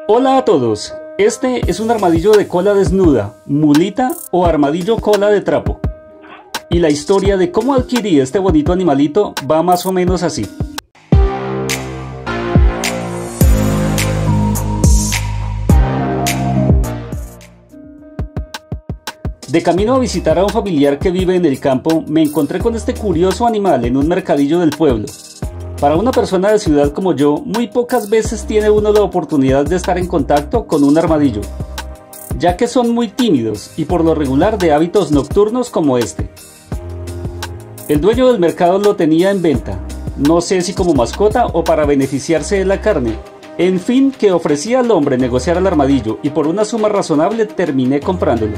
Hola a todos, este es un armadillo de cola desnuda, mulita o armadillo cola de trapo. Y la historia de cómo adquirí este bonito animalito va más o menos así. De camino a visitar a un familiar que vive en el campo, me encontré con este curioso animal en un mercadillo del pueblo. Para una persona de ciudad como yo, muy pocas veces tiene uno la oportunidad de estar en contacto con un armadillo, ya que son muy tímidos y por lo regular de hábitos nocturnos como este. El dueño del mercado lo tenía en venta, no sé si como mascota o para beneficiarse de la carne. En fin, que ofrecía al hombre negociar al armadillo y por una suma razonable terminé comprándolo.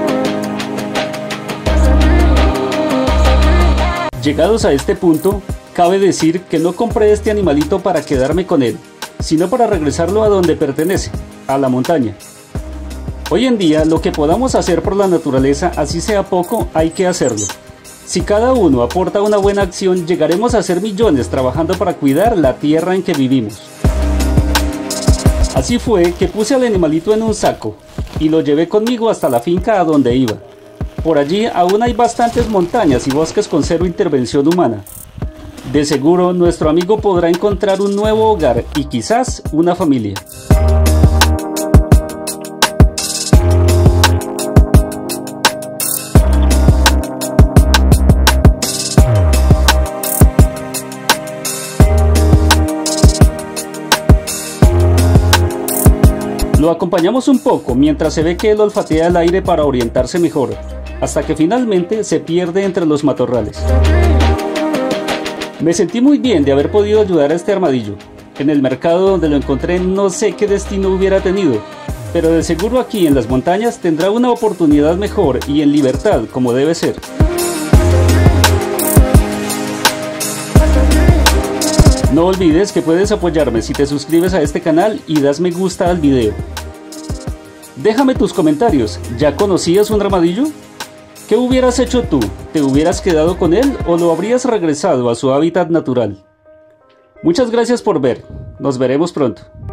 Llegados a este punto, cabe decir que no compré este animalito para quedarme con él, sino para regresarlo a donde pertenece, a la montaña. Hoy en día, lo que podamos hacer por la naturaleza, así sea poco, hay que hacerlo. Si cada uno aporta una buena acción, llegaremos a ser millones trabajando para cuidar la tierra en que vivimos. Así fue que puse al animalito en un saco y lo llevé conmigo hasta la finca a donde iba. Por allí aún hay bastantes montañas y bosques con cero intervención humana. De seguro nuestro amigo podrá encontrar un nuevo hogar y quizás una familia. Lo acompañamos un poco mientras se ve que él olfatea el aire para orientarse mejor, hasta que finalmente se pierde entre los matorrales. Me sentí muy bien de haber podido ayudar a este armadillo. En el mercado donde lo encontré no sé qué destino hubiera tenido, pero de seguro aquí en las montañas tendrá una oportunidad mejor y en libertad como debe ser. No olvides que puedes apoyarme si te suscribes a este canal y das me gusta al video. Déjame tus comentarios, ¿ya conocías un armadillo? ¿Qué hubieras hecho tú? ¿Te hubieras quedado con él o lo habrías regresado a su hábitat natural? Muchas gracias por ver, nos veremos pronto.